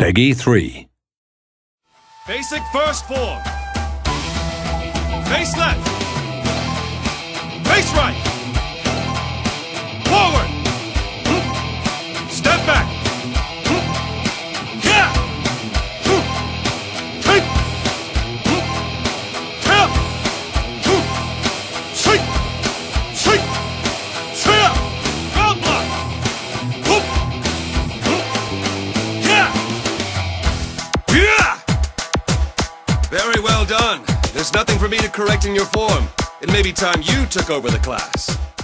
Peggy 3. Basic first form. Face left. Face right. Forward. Step back. Yeah. Take. Tap. Shake. Shake. Tap. Ground block. Yeah. Yeah. Very well done. There's nothing for me to correct in your form. It may be time you took over the class.